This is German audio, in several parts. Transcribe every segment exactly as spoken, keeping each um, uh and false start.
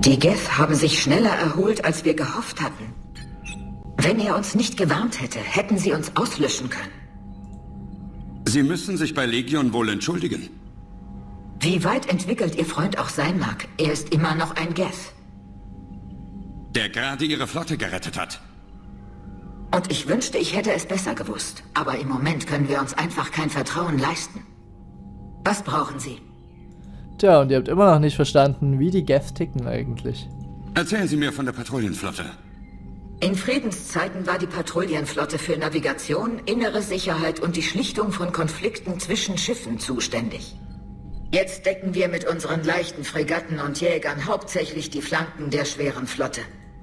Die Geth haben sich schneller erholt, als wir gehofft hatten. Wenn er uns nicht gewarnt hätte, hätten sie uns auslöschen können. Sie müssen sich bei Legion wohl entschuldigen. Wie weit entwickelt Ihr Freund auch sein mag, er ist immer noch ein Geth. Der gerade Ihre Flotte gerettet hat. Und ich wünschte, ich hätte es besser gewusst. Aber im Moment können wir uns einfach kein Vertrauen leisten. Was brauchen Sie? Tja, und ihr habt immer noch nicht verstanden, wie die Geth ticken eigentlich. Erzählen Sie mir von der Patrouillenflotte. In Friedenszeiten war die Patrouillenflotte für Navigation, innere Sicherheit und die Schlichtung von Konflikten zwischen Schiffen zuständig. Jetzt decken wir mit unseren leichten Fregatten und Jägern hauptsächlich die Flanken der schweren Flotte.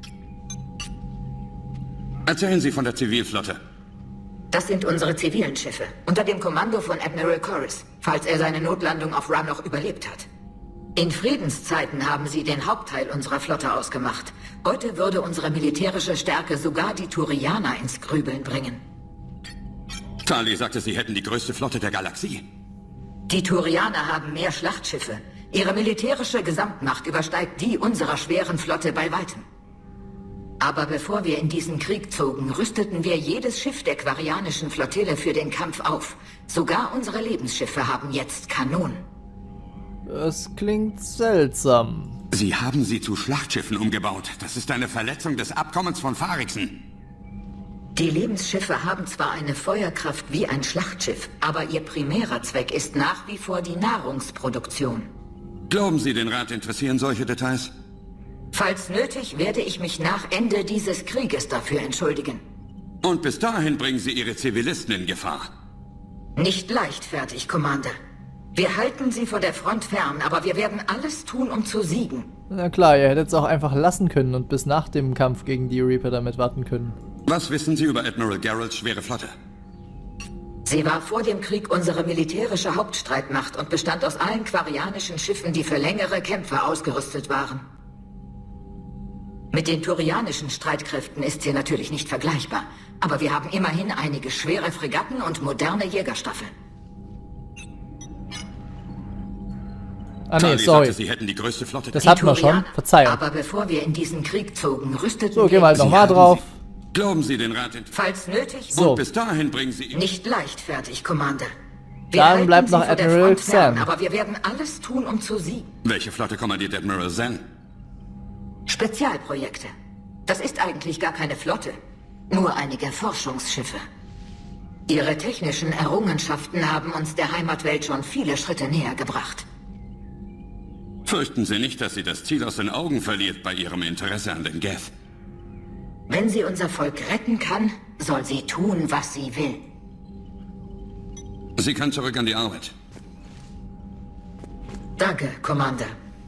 Erzählen Sie von der Zivilflotte. Das sind unsere zivilen Schiffe, unter dem Kommando von Admiral Corus, falls er seine Notlandung auf Ra noch überlebt hat. In Friedenszeiten haben sie den Hauptteil unserer Flotte ausgemacht. Heute würde unsere militärische Stärke sogar die Turianer ins Grübeln bringen. Tali sagte, sie hätten die größte Flotte der Galaxie. Die Turianer haben mehr Schlachtschiffe. Ihre militärische Gesamtmacht übersteigt die unserer schweren Flotte bei weitem. Aber bevor wir in diesen Krieg zogen, rüsteten wir jedes Schiff der quarianischen Flottille für den Kampf auf. Sogar unsere Lebensschiffe haben jetzt Kanonen. Das klingt seltsam. Sie haben sie zu Schlachtschiffen umgebaut. Das ist eine Verletzung des Abkommens von Farixen. Die Lebensschiffe haben zwar eine Feuerkraft wie ein Schlachtschiff, aber ihr primärer Zweck ist nach wie vor die Nahrungsproduktion. Glauben Sie, den Rat interessieren solche Details? Falls nötig, werde ich mich nach Ende dieses Krieges dafür entschuldigen. Und bis dahin bringen Sie Ihre Zivilisten in Gefahr. Nicht leichtfertig, Commander. Wir halten sie vor der Front fern, aber wir werden alles tun, um zu siegen. Na klar, ihr hättet es auch einfach lassen können und bis nach dem Kampf gegen die Reaper damit warten können. Was wissen Sie über Admiral Geralts schwere Flotte? Sie war vor dem Krieg unsere militärische Hauptstreitmacht und bestand aus allen quarianischen Schiffen, die für längere Kämpfe ausgerüstet waren. Mit den turianischen Streitkräften ist sie natürlich nicht vergleichbar, aber wir haben immerhin einige schwere Fregatten und moderne Jägerstaffeln. Ah nee, Tali sorry. sagte, Sie hätten die größte Flotte. Das hatten wir schon. Verzeihung. Aber bevor wir in diesen Krieg zogen, rüsteten So, wir... gehen wir halt nochmal drauf. Sie, glauben Sie den Rat in... Falls nötig... So. Und bis dahin bringen Sie... Nicht leichtfertig, Commander. Wir Dann halten bleibt sie noch vor der Admiral Front fern, Xan. aber wir werden alles tun, um zu siegen. Welche Flotte kommandiert Admiral Zen? Spezialprojekte. Das ist eigentlich gar keine Flotte. Nur einige Forschungsschiffe. Ihre technischen Errungenschaften haben uns der Heimatwelt schon viele Schritte näher gebracht. Fürchten Sie nicht, dass sie das Ziel aus den Augen verliert bei ihrem Interesse an den Geth. Wenn sie unser Volk retten kann, soll sie tun, was sie will. Sie kann zurück an die Arbeit. Danke, Commander.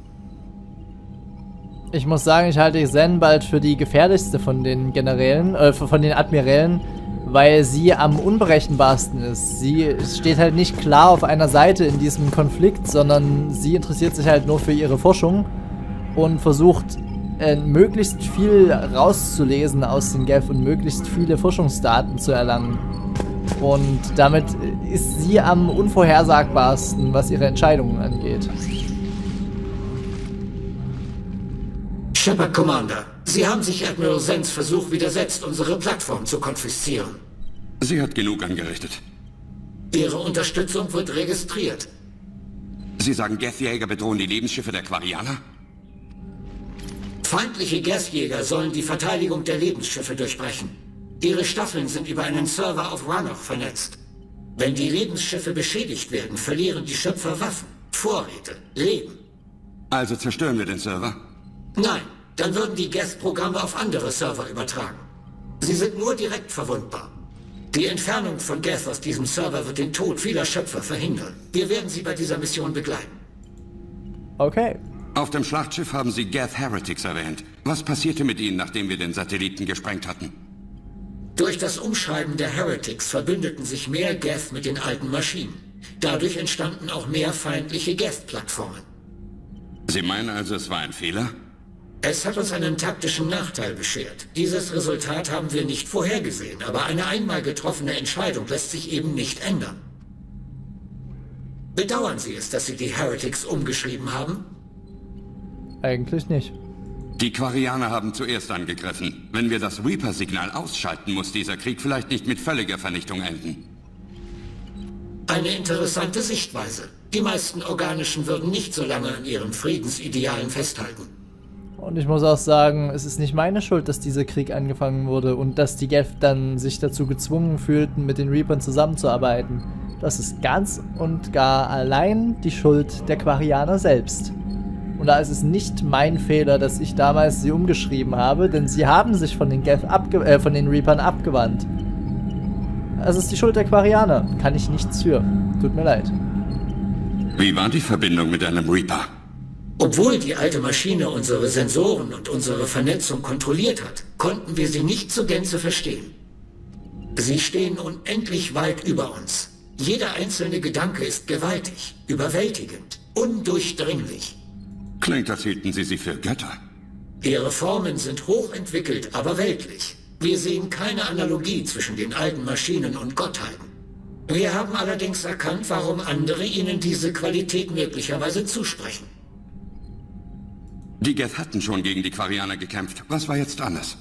Ich muss sagen, ich halte Zen bald für die gefährlichste von den Generälen, äh, von den Admirälen, weil sie am unberechenbarsten ist. Sie steht halt nicht klar auf einer Seite in diesem Konflikt, sondern sie interessiert sich halt nur für ihre Forschung und versucht äh, möglichst viel rauszulesen aus den Geth und möglichst viele Forschungsdaten zu erlangen. Und damit ist sie am unvorhersagbarsten, was ihre Entscheidungen angeht. Shepard Commander, Sie haben sich Admiral Zens Versuch widersetzt, unsere Plattform zu konfiszieren. Sie hat genug angerichtet. Ihre Unterstützung wird registriert. Sie sagen, Geth-Jäger bedrohen die Lebensschiffe der Quarianer? Feindliche Geth-Jäger sollen die Verteidigung der Lebensschiffe durchbrechen. Ihre Staffeln sind über einen Server auf Rannoch vernetzt. Wenn die Lebensschiffe beschädigt werden, verlieren die Schöpfer Waffen, Vorräte, Leben. Also zerstören wir den Server? Nein, dann würden die Geth-Programme auf andere Server übertragen. Sie sind nur direkt verwundbar. Die Entfernung von Geth aus diesem Server wird den Tod vieler Schöpfer verhindern. Wir werden Sie bei dieser Mission begleiten. Okay. Auf dem Schlachtschiff haben Sie Geth Heretics erwähnt. Was passierte mit ihnen, nachdem wir den Satelliten gesprengt hatten? Durch das Umschreiben der Heretics verbündeten sich mehr Geth mit den alten Maschinen. Dadurch entstanden auch mehr feindliche Geth-Plattformen. Sie meinen also, es war ein Fehler? Es hat uns einen taktischen Nachteil beschert. Dieses Resultat haben wir nicht vorhergesehen, aber eine einmal getroffene Entscheidung lässt sich eben nicht ändern. Bedauern Sie es, dass Sie die Heretics umgeschrieben haben? Eigentlich nicht. Die Quarianer haben zuerst angegriffen. Wenn wir das Reaper-Signal ausschalten, muss dieser Krieg vielleicht nicht mit völliger Vernichtung enden. Eine interessante Sichtweise. Die meisten Organischen würden nicht so lange an ihren Friedensidealen festhalten. Und ich muss auch sagen, es ist nicht meine Schuld, dass dieser Krieg angefangen wurde und dass die Geth dann sich dazu gezwungen fühlten, mit den Reapern zusammenzuarbeiten. Das ist ganz und gar allein die Schuld der Quarianer selbst. Und da ist es nicht mein Fehler, dass ich damals sie umgeschrieben habe, denn sie haben sich von den Geth abge äh, von den Reapern abgewandt. Es ist die Schuld der Quarianer. Kann ich nichts für. Tut mir leid. Wie war die Verbindung mit einem Reaper? Obwohl die alte Maschine unsere Sensoren und unsere Vernetzung kontrolliert hat, konnten wir sie nicht zur Gänze verstehen. Sie stehen unendlich weit über uns. Jeder einzelne Gedanke ist gewaltig, überwältigend, undurchdringlich. Klingt, als hielten Sie sie für Götter. Ihre Formen sind hochentwickelt, aber weltlich. Wir sehen keine Analogie zwischen den alten Maschinen und Gottheiten. Wir haben allerdings erkannt, warum andere ihnen diese Qualität möglicherweise zusprechen. Die Geth hatten schon gegen die Quarianer gekämpft. Was war jetzt anders?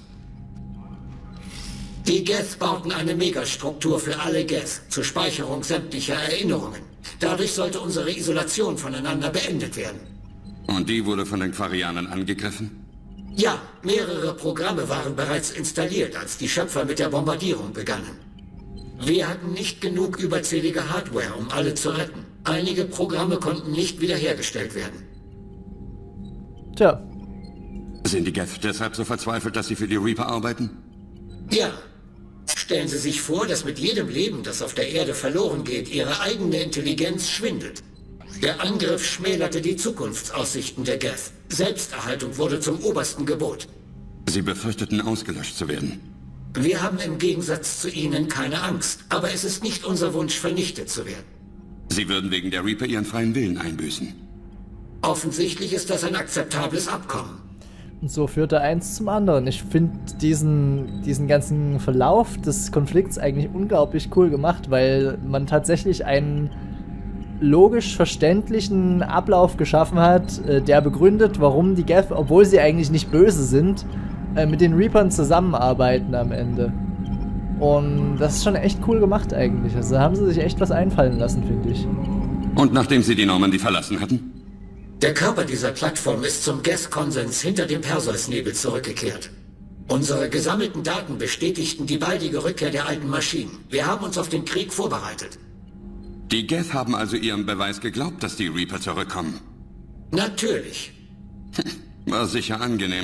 Die Geth bauten eine Megastruktur für alle Geth zur Speicherung sämtlicher Erinnerungen. Dadurch sollte unsere Isolation voneinander beendet werden. Und die wurde von den Quarianern angegriffen? Ja, mehrere Programme waren bereits installiert, als die Schöpfer mit der Bombardierung begannen. Wir hatten nicht genug überzählige Hardware, um alle zu retten. Einige Programme konnten nicht wiederhergestellt werden. Tja. Sind die Geth deshalb so verzweifelt, dass sie für die Reaper arbeiten? Ja. Stellen Sie sich vor, dass mit jedem Leben, das auf der Erde verloren geht, Ihre eigene Intelligenz schwindet. Der Angriff schmälerte die Zukunftsaussichten der Geth. Selbsterhaltung wurde zum obersten Gebot. Sie befürchteten, ausgelöscht zu werden. Wir haben im Gegensatz zu Ihnen keine Angst, aber es ist nicht unser Wunsch, vernichtet zu werden. Sie würden wegen der Reaper ihren freien Willen einbüßen. Offensichtlich ist das ein akzeptables Abkommen. Und so führte eins zum anderen. Ich finde diesen, diesen ganzen Verlauf des Konflikts eigentlich unglaublich cool gemacht, weil man tatsächlich einen logisch verständlichen Ablauf geschaffen hat, äh, der begründet, warum die Geth, obwohl sie eigentlich nicht böse sind, äh, mit den Reapern zusammenarbeiten am Ende. Und das ist schon echt cool gemacht eigentlich. Also da haben sie sich echt was einfallen lassen, finde ich. Und nachdem sie die Normandie verlassen hatten? Der Körper dieser Plattform ist zum Geth-Konsens hinter dem Perseusnebel zurückgekehrt. Unsere gesammelten Daten bestätigten die baldige Rückkehr der alten Maschinen. Wir haben uns auf den Krieg vorbereitet. Die Geth haben also ihrem Beweis geglaubt, dass die Reaper zurückkommen? Natürlich. War sicher angenehm.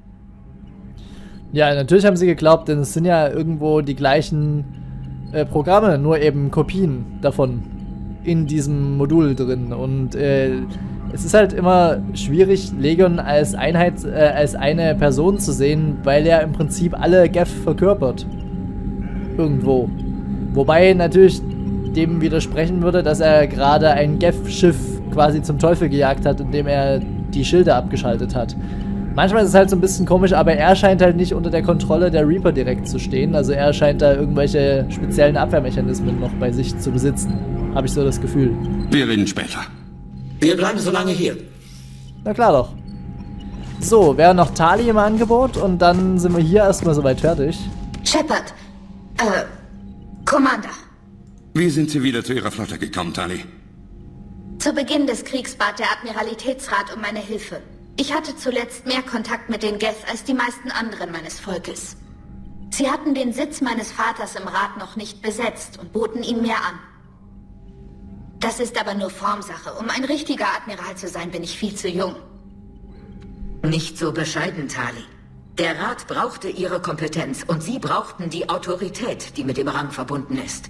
Ja, natürlich haben sie geglaubt, denn es sind ja irgendwo die gleichen äh, Programme, nur eben Kopien davon in diesem Modul drin. Und äh, es ist halt immer schwierig, Legion als Einheit, äh, als eine Person zu sehen, weil er im Prinzip alle Geth verkörpert. Irgendwo. Wobei natürlich dem widersprechen würde, dass er gerade ein Geth-Schiff quasi zum Teufel gejagt hat, indem er die Schilde abgeschaltet hat. Manchmal ist es halt so ein bisschen komisch, aber er scheint halt nicht unter der Kontrolle der Reaper direkt zu stehen. Also er scheint da irgendwelche speziellen Abwehrmechanismen noch bei sich zu besitzen. Habe ich so das Gefühl. Wir reden später. Wir bleiben so lange hier. Na klar doch. So, wäre noch Tali im Angebot und dann sind wir hier erstmal soweit fertig. Shepard, äh, Commander. Wie sind Sie wieder zu Ihrer Flotte gekommen, Tali? Zu Beginn des Kriegs bat der Admiralitätsrat um meine Hilfe. Ich hatte zuletzt mehr Kontakt mit den Geth als die meisten anderen meines Volkes. Sie hatten den Sitz meines Vaters im Rat noch nicht besetzt und boten ihn mir an. Das ist aber nur Formsache. Um ein richtiger Admiral zu sein, bin ich viel zu jung. Nicht so bescheiden, Tali. Der Rat brauchte Ihre Kompetenz und Sie brauchten die Autorität, die mit dem Rang verbunden ist.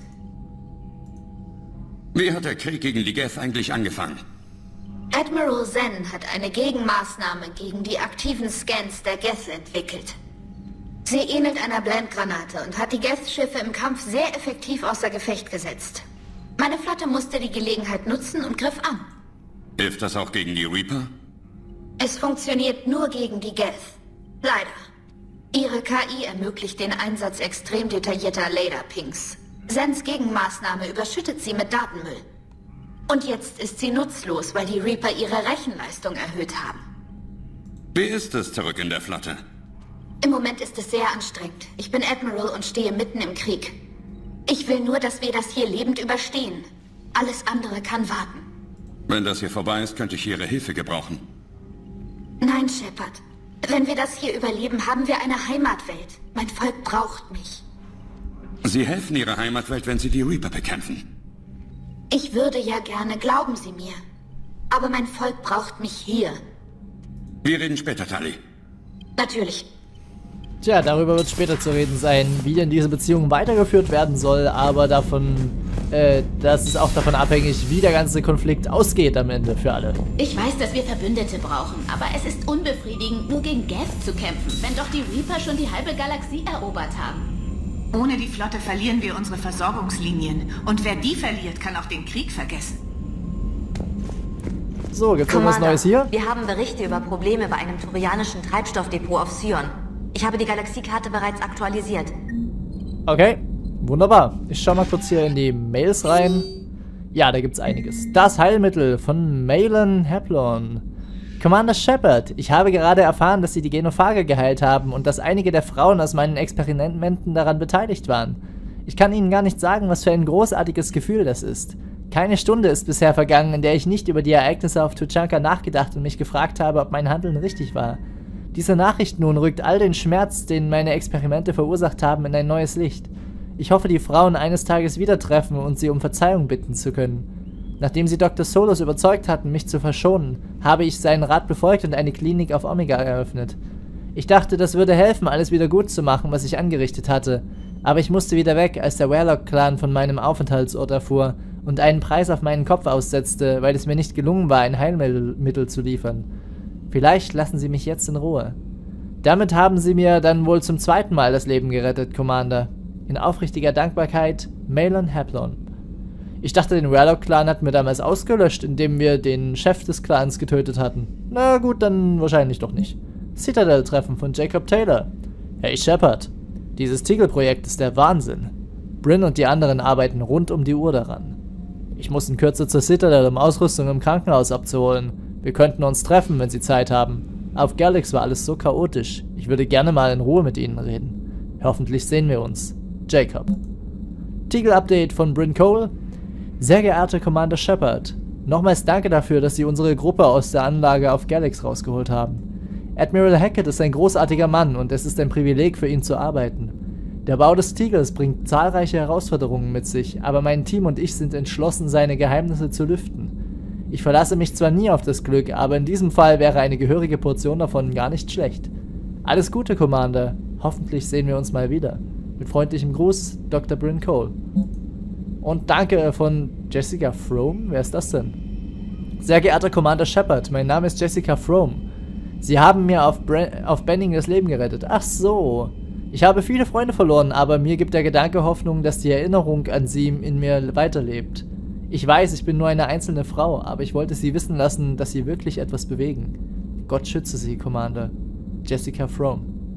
Wie hat der Krieg gegen die Geth eigentlich angefangen? Admiral Zen hat eine Gegenmaßnahme gegen die aktiven Scans der Geth entwickelt. Sie ähnelt einer Blendgranate und hat die Geth-Schiffe im Kampf sehr effektiv außer Gefecht gesetzt. Meine Flotte musste die Gelegenheit nutzen und griff an. Hilft das auch gegen die Reaper? Es funktioniert nur gegen die Geth. Leider. Ihre K I ermöglicht den Einsatz extrem detaillierter Laserpings. Zens Gegenmaßnahme überschüttet sie mit Datenmüll. Und jetzt ist sie nutzlos, weil die Reaper ihre Rechenleistung erhöht haben. Wie ist es zurück in der Flotte? Im Moment ist es sehr anstrengend. Ich bin Admiral und stehe mitten im Krieg. Ich will nur, dass wir das hier lebend überstehen. Alles andere kann warten. Wenn das hier vorbei ist, könnte ich Ihre Hilfe gebrauchen. Nein, Shepard. Wenn wir das hier überleben, haben wir eine Heimatwelt. Mein Volk braucht mich. Sie helfen Ihrer Heimatwelt, wenn Sie die Reaper bekämpfen. Ich würde ja gerne, glauben Sie mir. Aber mein Volk braucht mich hier. Wir reden später, Tali. Natürlich. Tja, darüber wird später zu reden sein, wie denn diese Beziehung weitergeführt werden soll, aber davon, äh, das ist auch davon abhängig, wie der ganze Konflikt ausgeht am Ende für alle. Ich weiß, dass wir Verbündete brauchen, aber es ist unbefriedigend, nur gegen Geth zu kämpfen, wenn doch die Reaper schon die halbe Galaxie erobert haben. Ohne die Flotte verlieren wir unsere Versorgungslinien. Und wer die verliert, kann auch den Krieg vergessen. So, gibt's irgendwas Neues hier? Wir haben Berichte über Probleme bei einem turianischen Treibstoffdepot auf Sion. Ich habe die Galaxiekarte bereits aktualisiert. Okay, wunderbar. Ich schau mal kurz hier in die Mails rein. Ja, da gibt's einiges. Das Heilmittel von Malin Haplon. Commander Shepard, ich habe gerade erfahren, dass Sie die Genophage geheilt haben und dass einige der Frauen aus meinen Experimenten daran beteiligt waren. Ich kann Ihnen gar nicht sagen, was für ein großartiges Gefühl das ist. Keine Stunde ist bisher vergangen, in der ich nicht über die Ereignisse auf Tuchanka nachgedacht und mich gefragt habe, ob mein Handeln richtig war. Diese Nachricht nun rückt all den Schmerz, den meine Experimente verursacht haben, in ein neues Licht. Ich hoffe, die Frauen eines Tages wieder treffen und sie um Verzeihung bitten zu können. Nachdem sie Doktor Solos überzeugt hatten, mich zu verschonen, habe ich seinen Rat befolgt und eine Klinik auf Omega eröffnet. Ich dachte, das würde helfen, alles wieder gut zu machen, was ich angerichtet hatte. Aber ich musste wieder weg, als der Warlock-Clan von meinem Aufenthaltsort erfuhr und einen Preis auf meinen Kopf aussetzte, weil es mir nicht gelungen war, ein Heilmittel zu liefern. Vielleicht lassen Sie mich jetzt in Ruhe. Damit haben Sie mir dann wohl zum zweiten Mal das Leben gerettet, Commander. In aufrichtiger Dankbarkeit, Malin Haplon. Ich dachte, den Warlock-Clan hatten wir damals ausgelöscht, indem wir den Chef des Clans getötet hatten. Na gut, dann wahrscheinlich doch nicht. Citadel-Treffen von Jacob Taylor. Hey Shepard, dieses Tigel-Projekt ist der Wahnsinn. Bryn und die anderen arbeiten rund um die Uhr daran. Ich muss in Kürze zur Citadel, um Ausrüstung im Krankenhaus abzuholen. Wir könnten uns treffen, wenn Sie Zeit haben. Auf Galax war alles so chaotisch. Ich würde gerne mal in Ruhe mit Ihnen reden. Hoffentlich sehen wir uns. Jacob. Tigel-Update von Bryn Cole. Sehr geehrter Commander Shepard, nochmals danke dafür, dass Sie unsere Gruppe aus der Anlage auf Galax rausgeholt haben. Admiral Hackett ist ein großartiger Mann und es ist ein Privileg für ihn zu arbeiten. Der Bau des Tigels bringt zahlreiche Herausforderungen mit sich, aber mein Team und ich sind entschlossen, seine Geheimnisse zu lüften. Ich verlasse mich zwar nie auf das Glück, aber in diesem Fall wäre eine gehörige Portion davon gar nicht schlecht. Alles Gute, Commander. Hoffentlich sehen wir uns mal wieder. Mit freundlichem Gruß, Doktor Bryn Cole. Und danke von Jessica Frome. Wer ist das denn? Sehr geehrter Commander Shepard, mein Name ist Jessica Frome. Sie haben mir auf, Bren auf Benning das Leben gerettet. Ach so. Ich habe viele Freunde verloren, aber mir gibt der Gedanke Hoffnung, dass die Erinnerung an sie in mir weiterlebt. Ich weiß, ich bin nur eine einzelne Frau, aber ich wollte Sie wissen lassen, dass Sie wirklich etwas bewegen. Gott schütze Sie, Commander. Jessica Frome.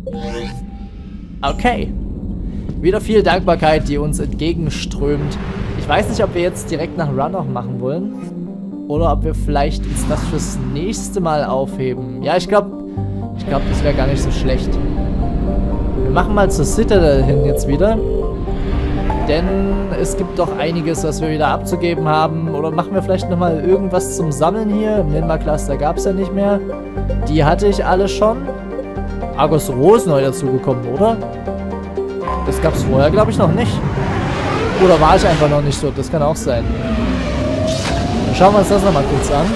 Okay. Wieder viel Dankbarkeit, die uns entgegenströmt. Ich weiß nicht, ob wir jetzt direkt nach Runoff machen wollen. Oder ob wir vielleicht uns das fürs nächste Mal aufheben. Ja, ich glaube, ich glaube, das wäre gar nicht so schlecht. Wir machen mal zur Citadel hin jetzt wieder. Denn es gibt doch einiges, was wir wieder abzugeben haben. Oder machen wir vielleicht nochmal irgendwas zum Sammeln hier? Im Ninma-Cluster gab es ja nicht mehr. Die hatte ich alle schon. Argos Roh ist neu dazugekommen, oder? Das gab es vorher, glaube ich, noch nicht. Oder war ich einfach noch nicht dort? Das kann auch sein. Dann schauen wir uns das nochmal kurz an.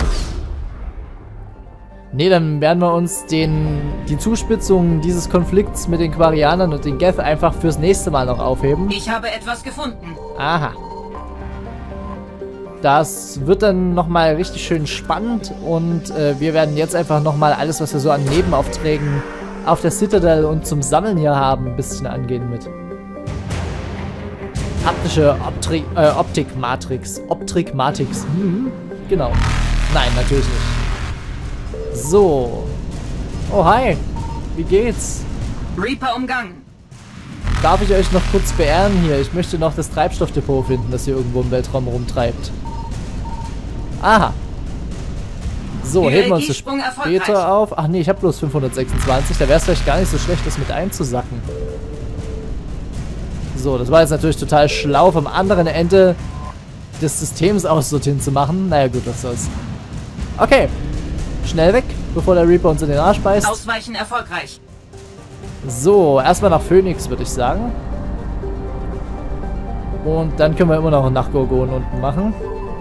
Ne, dann werden wir uns den, die Zuspitzung dieses Konflikts mit den Quarianern und den Geth einfach fürs nächste Mal noch aufheben. Ich habe etwas gefunden. Aha. Das wird dann nochmal richtig schön spannend und äh, wir werden jetzt einfach nochmal alles, was wir so an Nebenaufträgen auf der Citadel und zum Sammeln hier haben, ein bisschen angehen mit. Haptische Optri äh, Optik-Matrix. Optik-Matrix. Hm, genau. Nein, natürlich nicht. So. Oh, hi. Wie geht's? Reaper umgangen. Darf ich euch noch kurz beehren hier? Ich möchte noch das Treibstoffdepot finden, das hier irgendwo im Weltraum rumtreibt. Aha. So, heben wir uns das später auf. Ach nee, ich habe bloß fünfhundertsechsundzwanzig. Da wäre es vielleicht gar nicht so schlecht, das mit einzusacken. So, das war jetzt natürlich total schlau, vom anderen Ende des Systems aus dorthin zu machen. Naja gut, was soll's. Okay. Schnell weg, bevor der Reaper uns in den Arsch beißt. Ausweichen erfolgreich. So, erstmal nach Phoenix, würde ich sagen. Und dann können wir immer noch nach Gorgon unten machen.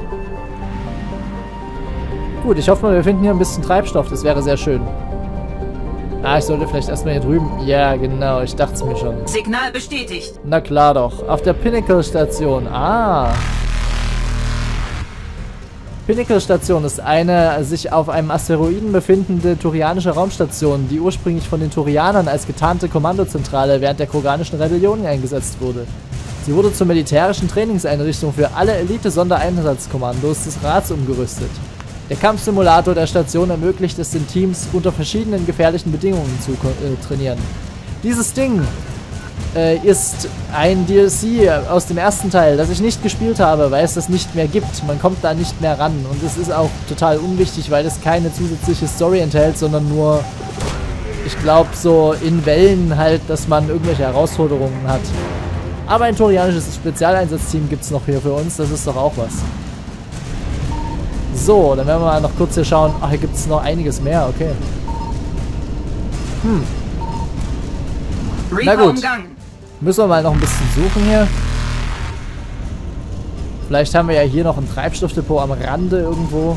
Gut, ich hoffe mal, wir finden hier ein bisschen Treibstoff. Das wäre sehr schön. Ah, ich sollte vielleicht erstmal hier drüben... Ja, genau, ich dachte es mir schon. Signal bestätigt. Na klar doch. Auf der Pinnacle-Station. Ah. Pinnacle-Station ist eine sich auf einem Asteroiden befindende turianische Raumstation, die ursprünglich von den Turianern als getarnte Kommandozentrale während der kroganischen Rebellion eingesetzt wurde. Sie wurde zur militärischen Trainingseinrichtung für alle Elite-Sondereinsatzkommandos des Rats umgerüstet. Der Kampfsimulator der Station ermöglicht es den Teams, unter verschiedenen gefährlichen Bedingungen zu äh, trainieren. Dieses Ding äh, ist ein D L C aus dem ersten Teil, das ich nicht gespielt habe, weil es das nicht mehr gibt. Man kommt da nicht mehr ran und es ist auch total unwichtig, weil es keine zusätzliche Story enthält, sondern nur, ich glaube, so in Wellen halt, dass man irgendwelche Herausforderungen hat. Aber ein turianisches Spezialeinsatzteam gibt es noch hier für uns, das ist doch auch was. So, dann werden wir mal noch kurz hier schauen. Ach, hier gibt es noch einiges mehr, okay. Hm. Na gut. Müssen wir mal noch ein bisschen suchen hier. Vielleicht haben wir ja hier noch ein Treibstoffdepot am Rande irgendwo.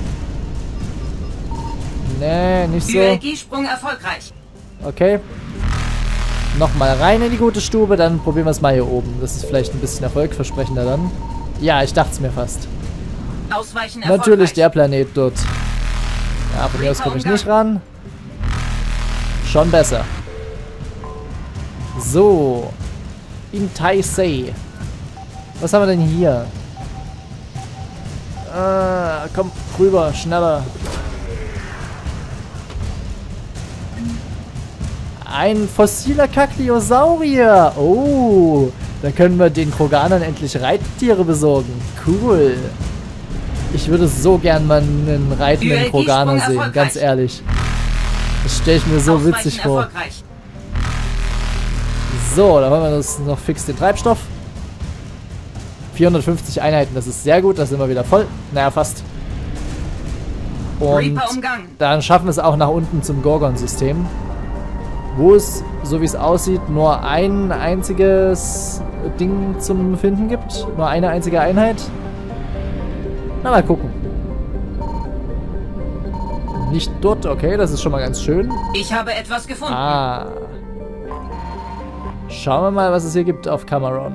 Nee, nicht so. U L G-Sprung erfolgreich. Okay. Nochmal rein in die gute Stube, dann probieren wir es mal hier oben. Das ist vielleicht ein bisschen erfolgversprechender dann. Ja, ich dachte es mir fast. Ausweichen Natürlich der Planet dort. Ja, von hier aus komme ich nicht ran. Schon besser. So. In Taisei. Was haben wir denn hier? Äh, komm, rüber, schneller. Ein fossiler Kakleosaurier. Oh, da können wir den Kroganern endlich Reittiere besorgen. Cool. Ich würde so gern mal einen reitenden Kroganer sehen, ganz ehrlich. Das stelle ich mir so witzig vor. So, dann haben wir uns noch fix den Treibstoff. vierhundertfünfzig Einheiten, das ist sehr gut, da sind wir wieder voll. Naja, fast. Und dann schaffen wir es auch nach unten zum Gorgon-System. Wo es, so wie es aussieht, nur ein einziges Ding zum Finden gibt. Nur eine einzige Einheit. Na, mal gucken. Nicht dort, okay, das ist schon mal ganz schön. Ich habe etwas gefunden. Ah. Schauen wir mal, was es hier gibt auf Cameron.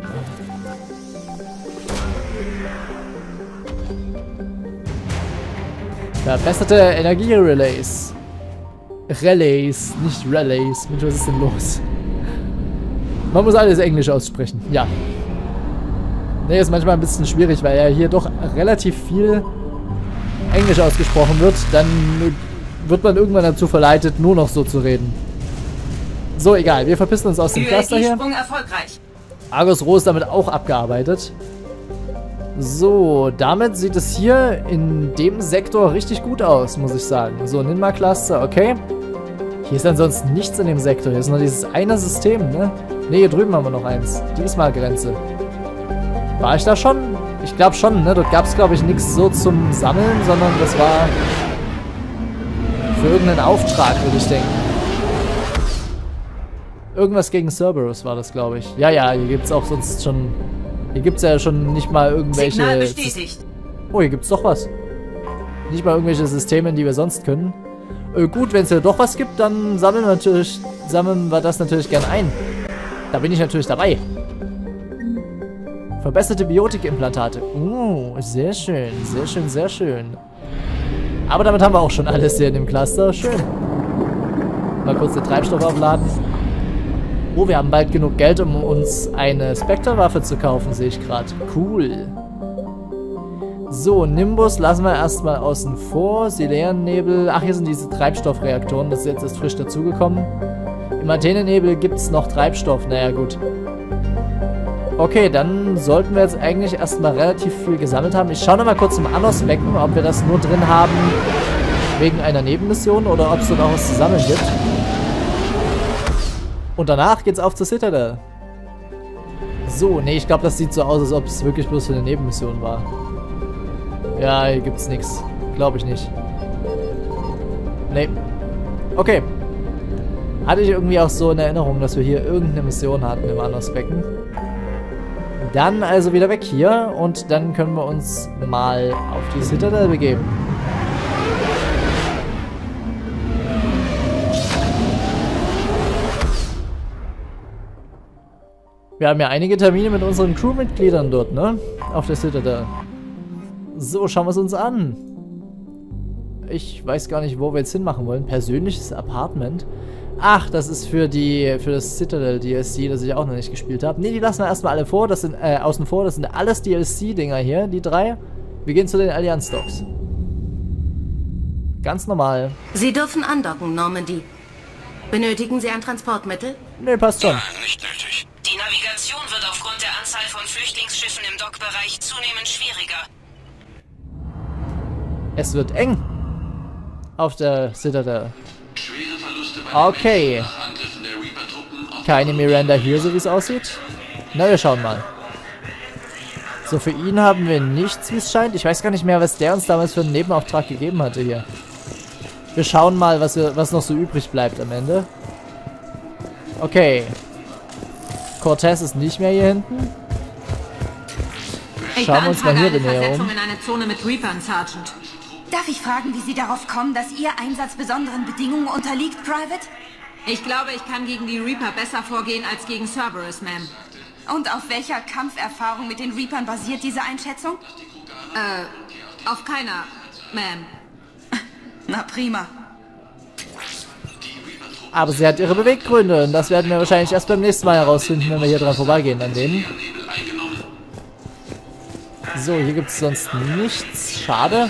Verbesserte Energierelays. Relays, nicht Relays. Mensch, was ist denn los? Man muss alles Englisch aussprechen. Ja. Ne, ist manchmal ein bisschen schwierig, weil ja hier doch relativ viel Englisch ausgesprochen wird. Dann wird man irgendwann dazu verleitet, nur noch so zu reden. So, egal. Wir verpissen uns aus dem Cluster hier. Argus Roh ist damit auch abgearbeitet. So, damit sieht es hier in dem Sektor richtig gut aus, muss ich sagen. So, Ninma Cluster, okay. Hier ist ansonsten nichts in dem Sektor. Hier ist nur dieses eine System, ne? Ne, hier drüben haben wir noch eins. Diesmal Grenze. War ich da schon? Ich glaube schon, ne? Dort gab es, glaube ich, nichts so zum Sammeln, sondern das war für irgendeinen Auftrag, würde ich denken. Irgendwas gegen Cerberus war das, glaube ich. Ja, ja, hier gibt es auch sonst schon... Hier gibt es ja schon nicht mal irgendwelche... Oh, hier gibt es doch was. Nicht mal irgendwelche Systeme, die wir sonst können. Äh, gut, wenn es hier doch was gibt, dann sammeln wir, natürlich, sammeln wir das natürlich gern ein. Da bin ich natürlich dabei. Verbesserte Biotikimplantate. Uh, sehr schön, sehr schön, sehr schön. Aber damit haben wir auch schon alles hier in dem Cluster. Schön. Mal kurz den Treibstoff aufladen. Oh, wir haben bald genug Geld, um uns eine Spectre-Waffe zu kaufen, sehe ich gerade. Cool. So, Nimbus lassen wir erstmal außen vor. Silerian-Nebel. Ach, hier sind diese Treibstoffreaktoren. Das ist jetzt erst frisch dazugekommen. Im Athene-Nebel gibt es noch Treibstoff. Naja, gut. Okay, dann sollten wir jetzt eigentlich erstmal relativ viel gesammelt haben. Ich schaue nochmal kurz im Anos wecken, ob wir das nur drin haben, Wegen einer Nebenmission oder ob es dann auch was zu sammeln gibt. Und danach geht's auf zur Citadel. So, nee, ich glaube, das sieht so aus, als ob es wirklich bloß für eine Nebenmission war. Ja, hier gibt's nichts. Glaube ich nicht. Nee. Okay. Hatte ich irgendwie auch so in Erinnerung, dass wir hier irgendeine Mission hatten im Anos-Becken. Dann also wieder weg hier und dann können wir uns mal auf die Citadel begeben. Wir haben ja einige Termine mit unseren Crewmitgliedern dort, ne? Auf der Citadel. So, schauen wir es uns an. Ich weiß gar nicht, wo wir jetzt hinmachen wollen. Persönliches Apartment. Ach, das ist für die für das Citadel D L C, das ich auch noch nicht gespielt habe. Ne, die lassen wir erstmal alle vor. Das sind äh, außen vor. Das sind alles D L C-Dinger hier, die drei. Wir gehen zu den Allianz-Docks. Ganz normal. Sie dürfen andocken, Normandy. Benötigen Sie ein Transportmittel? Ne, passt schon. Nein, nicht nötig. Die Navigation wird aufgrund der Anzahl von Flüchtlingsschiffen im Dockbereich zunehmend schwieriger. Es wird eng. Auf der Citadel. Okay. Keine Miranda hier, so wie es aussieht. Na, wir schauen mal. So, für ihn haben wir nichts, wie es scheint. Ich weiß gar nicht mehr, was der uns damals für einen Nebenauftrag gegeben hatte hier. Wir schauen mal, was, wir, was noch so übrig bleibt am Ende. Okay. Cortez ist nicht mehr hier hinten. Schauen wir uns mal hier den näher um. in eine Zone mit Reapern, Sergeant. Darf ich fragen, wie Sie darauf kommen, dass Ihr Einsatz besonderen Bedingungen unterliegt, Private? Ich glaube, ich kann gegen die Reaper besser vorgehen als gegen Cerberus, Ma'am. Und auf welcher Kampferfahrung mit den Reapern basiert diese Einschätzung? Äh, auf keiner, Ma'am. Na prima. Aber sie hat ihre Beweggründe und das werden wir wahrscheinlich erst beim nächsten Mal herausfinden, wenn wir hier dran vorbeigehen an denen. So, hier gibt es sonst nichts. Schade.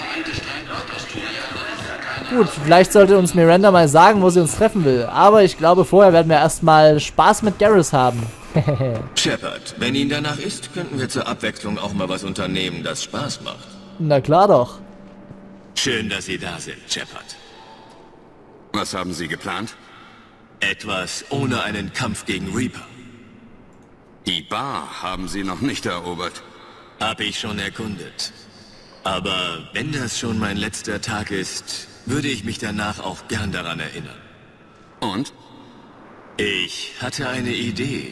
Gut, vielleicht sollte uns Miranda mal sagen, wo sie uns treffen will. Aber ich glaube, vorher werden wir erstmal Spaß mit Garrus haben. Shepard, wenn Ihnen danach ist, könnten wir zur Abwechslung auch mal was unternehmen, das Spaß macht. Na klar doch. Schön, dass Sie da sind, Shepard. Was haben Sie geplant? Etwas ohne einen Kampf gegen Reaper. Die Bar haben Sie noch nicht erobert. Hab ich schon erkundet. Aber wenn das schon mein letzter Tag ist, würde ich mich danach auch gern daran erinnern. Und? Ich hatte eine Idee.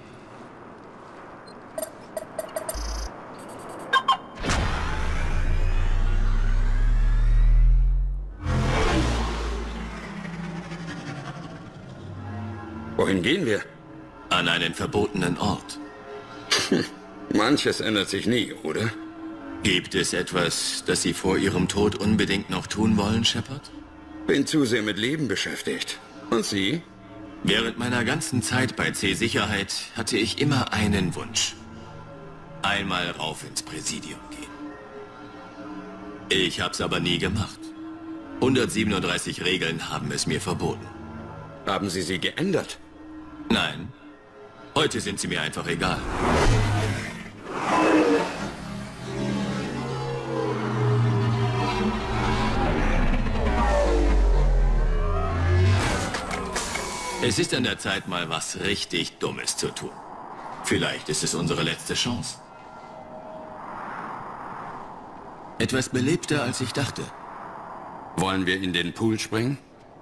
Wohin gehen wir? An einen verbotenen Ort. Manches ändert sich nie, oder? Gibt es etwas, das Sie vor Ihrem Tod unbedingt noch tun wollen, Shepard? Bin zu sehr mit Leben beschäftigt. Und Sie? Während meiner ganzen Zeit bei C-Sicherheit hatte ich immer einen Wunsch. Einmal rauf ins Präsidium gehen. Ich hab's aber nie gemacht. hundertsiebenunddreißig Regeln haben es mir verboten. Haben Sie sie geändert? Nein. Heute sind sie mir einfach egal. Es ist an der Zeit, mal was richtig Dummes zu tun. Vielleicht ist es unsere letzte Chance. Etwas belebter, als ich dachte. Wollen wir in den Pool springen?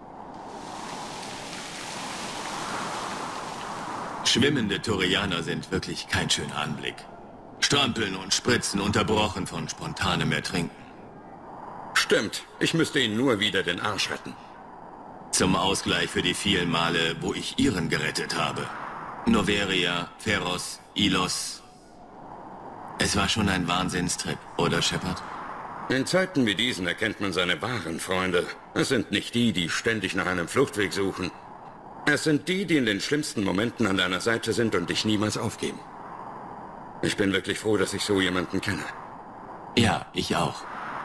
Schwimmende Turianer sind wirklich kein schöner Anblick. Strampeln und spritzen, unterbrochen von spontanem Ertrinken. Stimmt, ich müsste Ihnen nur wieder den Arsch retten. Zum Ausgleich für die vielen Male, wo ich Ihren gerettet habe. Noveria, Feros, Ilos. Es war schon ein Wahnsinnstrip, oder Shepard? In Zeiten wie diesen erkennt man seine wahren Freunde. Es sind nicht die, die ständig nach einem Fluchtweg suchen. Es sind die, die in den schlimmsten Momenten an deiner Seite sind und dich niemals aufgeben. Ich bin wirklich froh, dass ich so jemanden kenne. Ja, ich auch.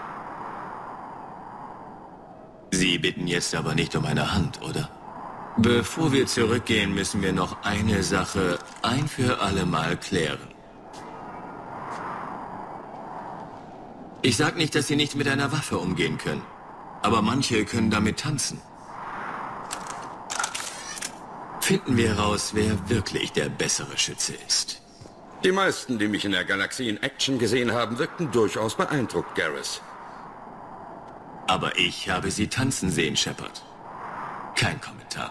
Sie bitten jetzt aber nicht um eine Hand, oder? Bevor wir zurückgehen, müssen wir noch eine Sache ein für alle Mal klären. Ich sag nicht, dass Sie nicht mit einer Waffe umgehen können. Aber manche können damit tanzen. Finden wir heraus, wer wirklich der bessere Schütze ist. Die meisten, die mich in der Galaxie in Action gesehen haben, wirkten durchaus beeindruckt, Garrus. Aber ich habe sie tanzen sehen, Shepard. Kein Kommentar.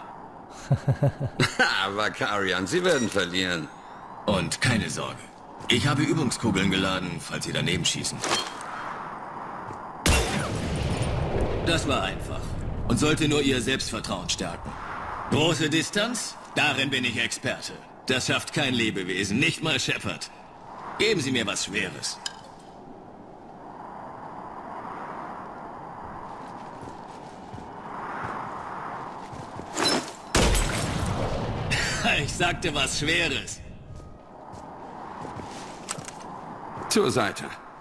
Vakarian, Sie werden verlieren. Und keine Sorge. Ich habe Übungskugeln geladen, falls Sie daneben schießen. Das war einfach. Und sollte nur Ihr Selbstvertrauen stärken. Große Distanz? Darin bin ich Experte. Das schafft kein Lebewesen, nicht mal Shepard. Geben Sie mir was Schweres. Ich sagte was Schweres. Zur Seite.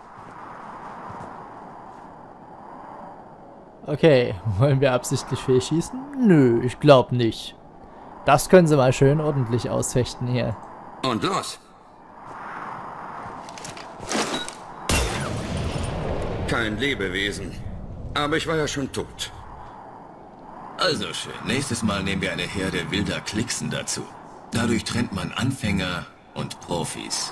Okay, wollen wir absichtlich fehlschießen? Nö, ich glaube nicht. Das können sie mal schön ordentlich ausfechten hier. Und los. Kein Lebewesen. Aber ich war ja schon tot. Also schön. Nächstes Mal nehmen wir eine Herde wilder Klicksen dazu. Dadurch trennt man Anfänger und Profis.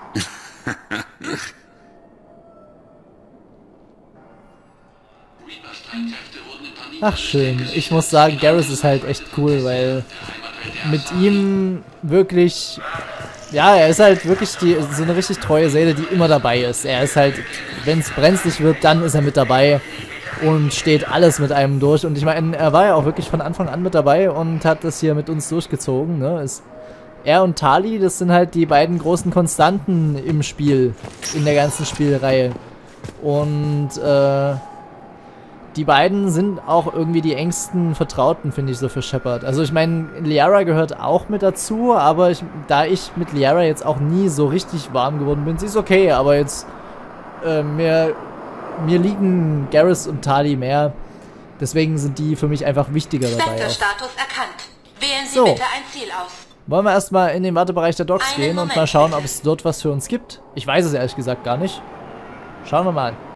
Ach schön. Ich muss sagen, Garrus ist halt echt cool, weil mit ihm wirklich... Ja, er ist halt wirklich die, so eine richtig treue Seele, die immer dabei ist. Er ist halt, wenn es brenzlig wird, dann ist er mit dabei und steht alles mit einem durch. Und ich meine, er war ja auch wirklich von Anfang an mit dabei und hat das hier mit uns durchgezogen. Ne? Ist, er und Tali, das sind halt die beiden großen Konstanten im Spiel, in der ganzen Spielreihe. Und äh, die beiden sind auch irgendwie die engsten Vertrauten, finde ich, so für Shepard. Also ich meine, Liara gehört auch mit dazu, aber ich, da ich mit Liara jetzt auch nie so richtig warm geworden bin, sie ist okay, aber jetzt äh, mir, mir liegen Garrus und Tali mehr. Deswegen sind die für mich einfach wichtiger dabei. Status erkannt. Wählen Sie so. bitte ein Ziel aus. Wollen wir erstmal in den Wartebereich der Docks Einen gehen Moment, und mal schauen, bitte. ob es dort was für uns gibt? Ich weiß es ehrlich gesagt gar nicht. Schauen wir mal an.